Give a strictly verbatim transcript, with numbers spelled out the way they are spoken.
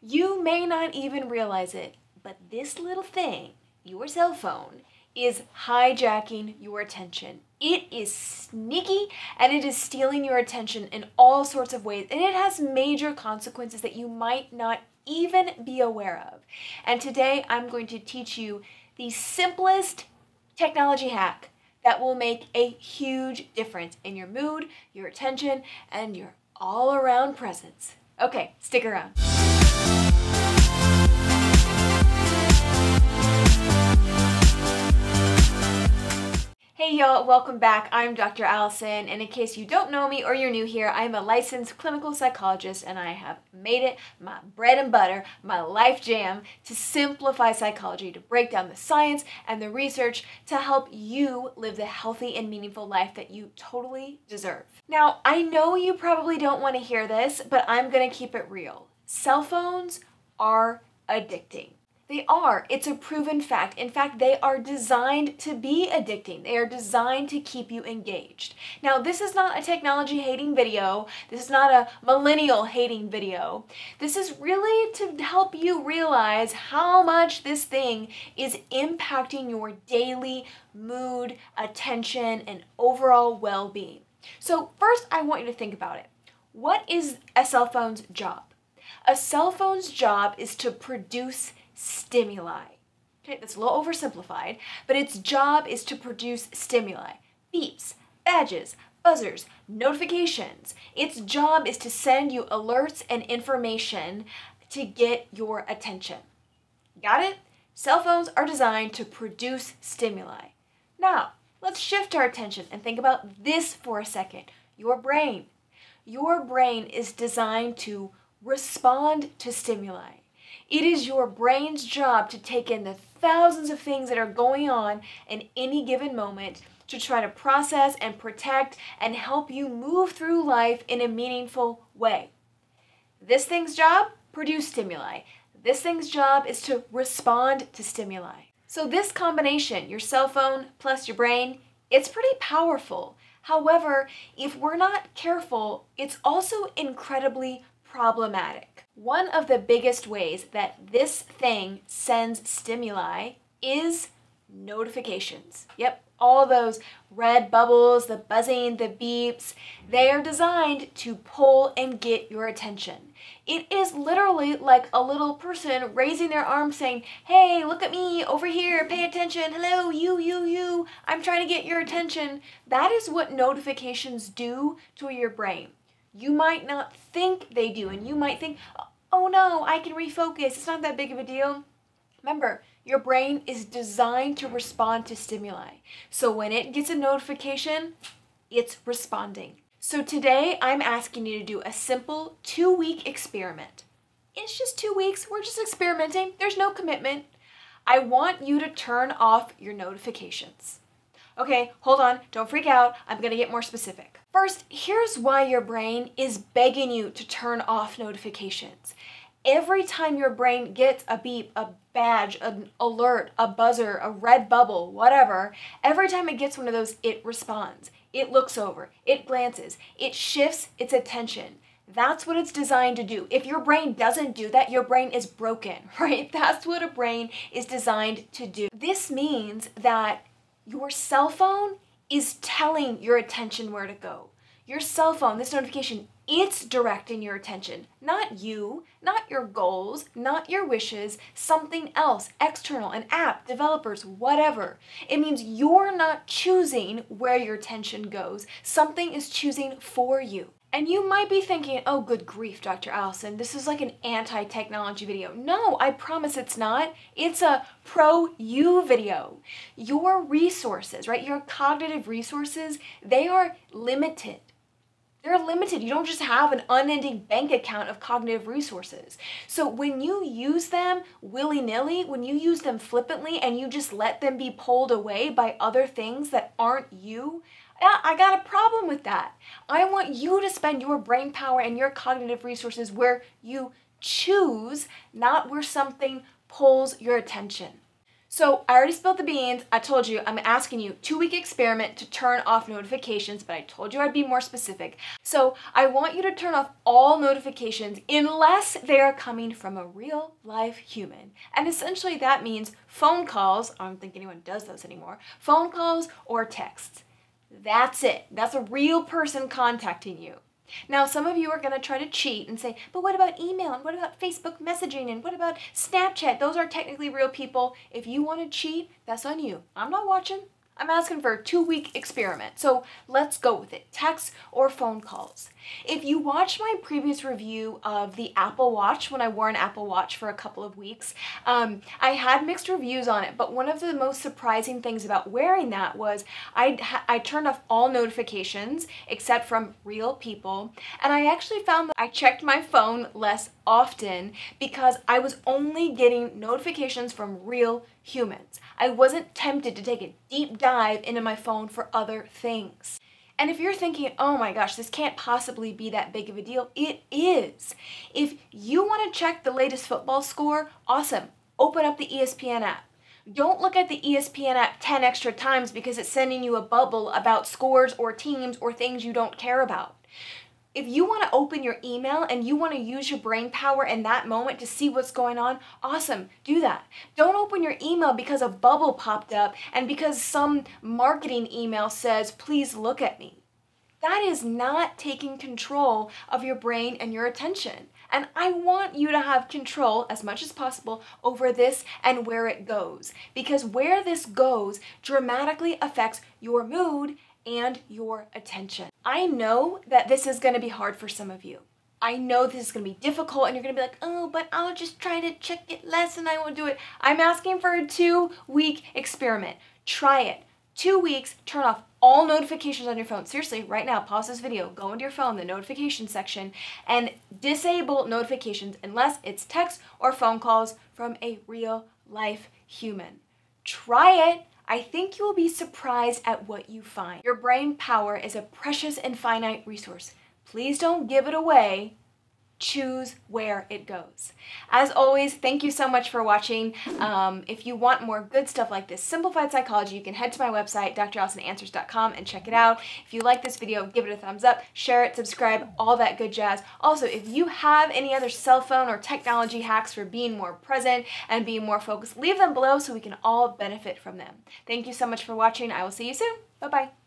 You may not even realize it, but this little thing, your cell phone, is hijacking your attention. It is sneaky and it is stealing your attention in all sorts of ways, and it has major consequences that you might not even be aware of. And today I'm going to teach you the simplest technology hack that will make a huge difference in your mood, your attention, and your all-around presence. Okay, stick around. Hey y'all, welcome back. I'm Doctor Allison, and in case you don't know me or you're new here, I'm a licensed clinical psychologist, and I have made it my bread and butter, my life jam, to simplify psychology, to break down the science and the research to help you live the healthy and meaningful life that you totally deserve. Now, I know you probably don't want to hear this, but I'm going to keep it real. Cell phones are addicting. They are. It's a proven fact. In fact, they are designed to be addicting. They are designed to keep you engaged. Now, this is not a technology hating video. This is not a millennial hating video. This is really to help you realize how much this thing is impacting your daily mood, attention, and overall well-being. So first, I want you to think about it. What is a cell phone's job? A cell phone's job is to produce stimuli. Okay, that's a little oversimplified, but its job is to produce stimuli. Beeps, badges, buzzers, notifications. Its job is to send you alerts and information to get your attention. Got it? Cell phones are designed to produce stimuli. Now, let's shift our attention and think about this for a second. Your brain. Your brain is designed to respond to stimuli. It is your brain's job to take in the thousands of things that are going on in any given moment to try to process and protect and help you move through life in a meaningful way. This thing's job? Produce stimuli. This thing's job is to respond to stimuli. So this combination, your cell phone plus your brain, it's pretty powerful. However, if we're not careful, it's also incredibly problematic. One of the biggest ways that this thing sends stimuli is notifications. Yep, all those red bubbles, the buzzing, the beeps, they are designed to pull and get your attention. It is literally like a little person raising their arm saying, hey, look at me over here, pay attention, hello, you, you, you, I'm trying to get your attention. That is what notifications do to your brain. You might not think they do, and you might think, oh no, I can refocus, it's not that big of a deal. Remember, your brain is designed to respond to stimuli. So when it gets a notification, it's responding. So today, I'm asking you to do a simple two-week experiment. It's just two weeks, we're just experimenting, there's no commitment. I want you to turn off your notifications. Okay, hold on, don't freak out, I'm gonna get more specific. First, here's why your brain is begging you to turn off notifications. Every time your brain gets a beep, a badge, an alert, a buzzer, a red bubble, whatever, every time it gets one of those, it responds. It looks over, it glances, it shifts its attention. That's what it's designed to do. If your brain doesn't do that, your brain is broken, right? That's what a brain is designed to do. This means that your cell phone is telling your attention where to go. Your cell phone, this notification, it's directing your attention. Not you, not your goals, not your wishes, something else, external, an app, developers, whatever. It means you're not choosing where your attention goes. Something is choosing for you. And you might be thinking, oh, good grief, Doctor Allison, this is like an anti-technology video. No, I promise it's not. It's a pro-you video. Your resources, right, your cognitive resources, they are limited. They're limited. You don't just have an unending bank account of cognitive resources. So when you use them willy-nilly, when you use them flippantly and you just let them be pulled away by other things that aren't you, I got a problem with that. I want you to spend your brain power and your cognitive resources where you choose, not where something pulls your attention. So I already spilled the beans. I told you I'm asking you two-week experiment to turn off notifications, but I told you I'd be more specific. So I want you to turn off all notifications unless they are coming from a real life human. And essentially that means phone calls, I don't think anyone does those anymore, phone calls or texts. That's it. That's a real person contacting you. Now, some of you are going to try to cheat and say, but what about email? And what about Facebook messaging? And what about Snapchat? Those are technically real people. If you want to cheat, that's on you. I'm not watching. I'm asking for a two-week experiment. So let's go with it. Text or phone calls. If you watched my previous review of the Apple Watch, when I wore an Apple Watch for a couple of weeks, um, I had mixed reviews on it, but one of the most surprising things about wearing that was I, I turned off all notifications except from real people, and I actually found that I checked my phone less often because I was only getting notifications from real humans. I wasn't tempted to take a deep dive into my phone for other things. And if you're thinking, oh my gosh, this can't possibly be that big of a deal, it is. If you want to check the latest football score, awesome. Open up the E S P N app. Don't look at the E S P N app ten extra times because it's sending you a bubble about scores or teams or things you don't care about. If you want to open your email and you want to use your brain power in that moment to see what's going on, awesome, do that. Don't open your email because a bubble popped up and because some marketing email says, please look at me. That is not taking control of your brain and your attention. And I want you to have control as much as possible over this and where it goes. Because where this goes dramatically affects your mood and your attention. I know that this is going to be hard for some of you. I know this is going to be difficult and you're going to be like, oh, but I'll just try to check it less and I won't do it. I'm asking for a two-week experiment. Try it. Two weeks, turn off all notifications on your phone. Seriously, right now, pause this video, go into your phone, the notification section, and disable notifications unless it's text or phone calls from a real life human. Try it. I think you will be surprised at what you find. Your brain power is a precious and finite resource. Please don't give it away. Choose where it goes. As always, thank you so much for watching. Um, if you want more good stuff like this, simplified psychology, you can head to my website, d r allison answers dot com, and check it out. If you like this video, give it a thumbs up, share it, subscribe, all that good jazz. Also, if you have any other cell phone or technology hacks for being more present and being more focused, leave them below so we can all benefit from them. Thank you so much for watching. I will see you soon. Bye-bye.